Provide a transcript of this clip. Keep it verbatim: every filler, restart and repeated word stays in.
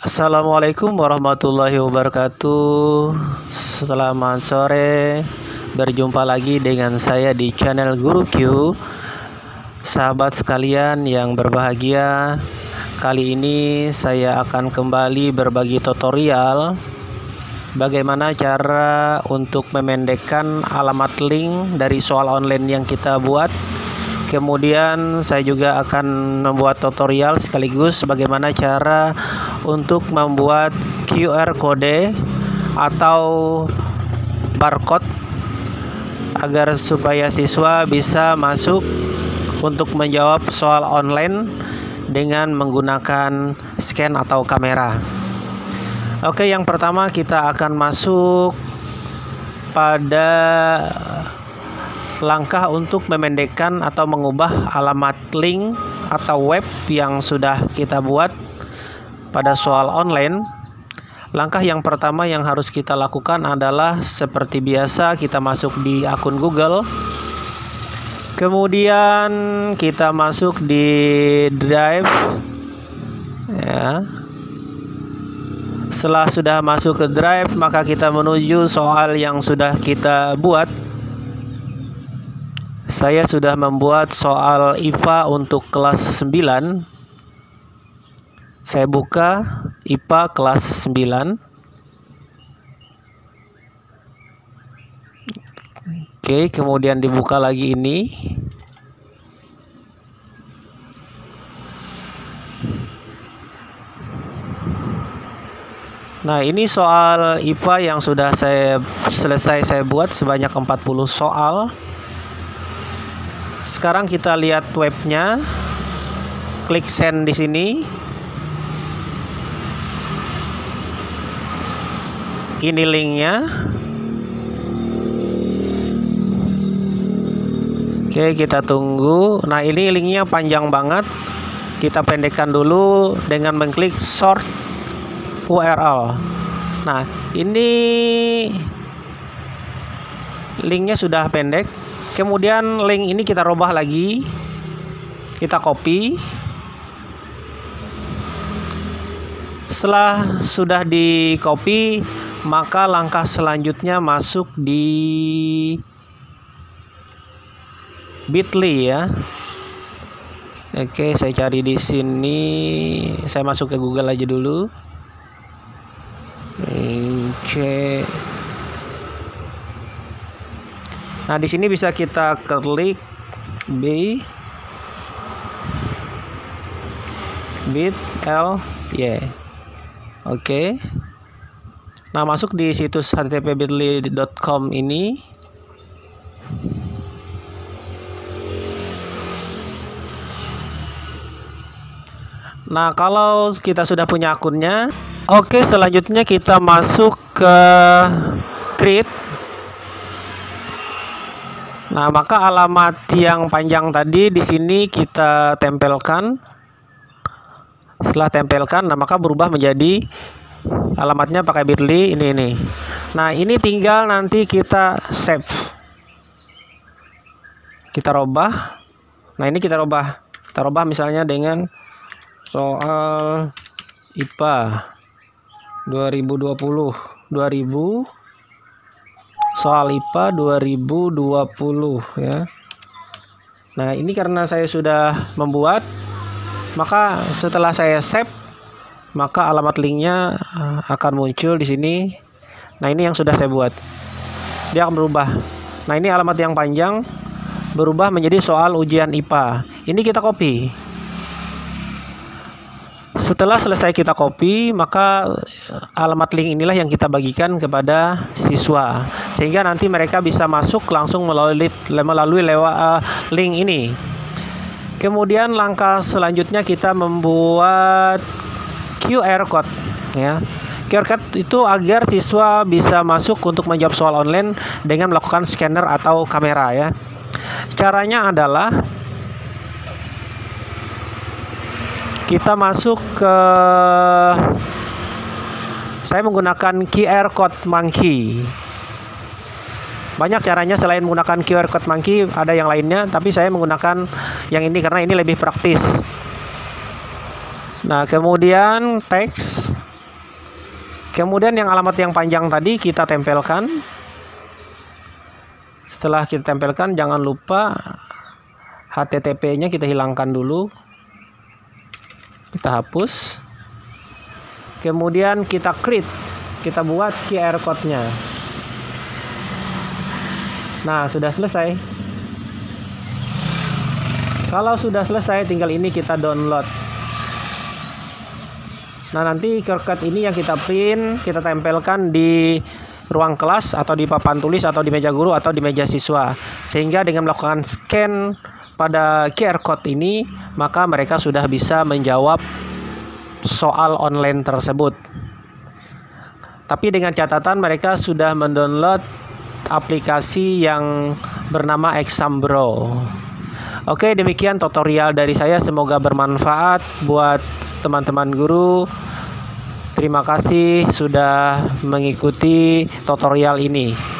Assalamualaikum warahmatullahi wabarakatuh. Selamat sore. Berjumpa lagi dengan saya di channel Guru Q. Sahabat sekalian yang berbahagia, kali ini saya akan kembali berbagi tutorial bagaimana cara untuk memendekkan alamat link dari soal online yang kita buat. Kemudian saya juga akan membuat tutorial sekaligus bagaimana cara untuk membuat Q R kode atau barcode agar supaya siswa bisa masuk untuk menjawab soal online dengan menggunakan scan atau kamera. Oke, yang pertama kita akan masuk pada langkah untuk memendekkan atau mengubah alamat link atau web yang sudah kita buat pada soal online. Langkah yang pertama yang harus kita lakukan adalah seperti biasa kita masuk di akun Google. Kemudian kita masuk di Drive ya. Setelah sudah masuk ke Drive, maka kita menuju soal yang sudah kita buat. Saya sudah membuat soal I P A untuk kelas sembilan. Saya buka I P A kelas sembilan. Oke, kemudian dibuka lagi ini. Nah, ini soal I P A yang sudah saya selesai saya buat sebanyak empat puluh soal. Sekarang kita lihat webnya. Klik send di sini. Ini linknya. Oke, kita tunggu. Nah, ini linknya panjang banget. Kita pendekkan dulu dengan mengklik short U R L. Nah, ini linknya sudah pendek. Kemudian link ini kita robah lagi. Kita copy. Setelah sudah di copy, maka langkah selanjutnya masuk di Bitly ya. Oke, saya cari di sini. Saya masuk ke Google aja dulu. Oke. Nah, di sini bisa kita klik B bit L Y. Oke. Nah, masuk di situs h t t p bitly dot com ini. Nah, kalau kita sudah punya akunnya, oke, selanjutnya kita masuk ke create. Nah, maka alamat yang panjang tadi di sini kita tempelkan. Setelah tempelkan, nah maka berubah menjadi alamatnya pakai Bitly ini ini. Nah, ini tinggal nanti kita save. Kita robah. Nah, ini kita robah. Kita robah misalnya dengan soal I P A dua ribu dua puluh dua ribu soal I P A dua ribu dua puluh ya. Nah, ini karena saya sudah membuat, maka setelah saya save, maka alamat linknya akan muncul di sini. Nah, ini yang sudah saya buat. Dia akan berubah. Nah, ini alamat yang panjang berubah menjadi soal ujian I P A. Ini kita copy. Setelah selesai kita copy, maka alamat link inilah yang kita bagikan kepada siswa, sehingga nanti mereka bisa masuk langsung melalui melalui lewat uh, link ini. Kemudian langkah selanjutnya kita membuat Q R code ya. Q R code itu agar siswa bisa masuk untuk menjawab soal online dengan melakukan scanner atau kamera ya. Caranya adalah kita masuk ke, saya menggunakan Q R code monkey. Banyak caranya selain menggunakan Q R code monkey, ada yang lainnya, tapi saya menggunakan yang ini karena ini lebih praktis. Nah, kemudian teks Kemudian yang alamat yang panjang tadi kita tempelkan. Setelah kita tempelkan, jangan lupa H T T P-nya kita hilangkan dulu. Kita hapus. Kemudian kita create, kita buat Q R code-nya. Nah, sudah selesai. Kalau sudah selesai, tinggal ini kita download. Nah, nanti Q R code ini yang kita print, kita tempelkan di ruang kelas atau di papan tulis atau di meja guru atau di meja siswa. Sehingga dengan melakukan scan pada Q R code ini, maka mereka sudah bisa menjawab soal online tersebut. Tapi dengan catatan mereka sudah mendownload aplikasi yang bernama Exambro. Oke, demikian tutorial dari saya, semoga bermanfaat buat teman-teman guru. Terima kasih sudah mengikuti tutorial ini.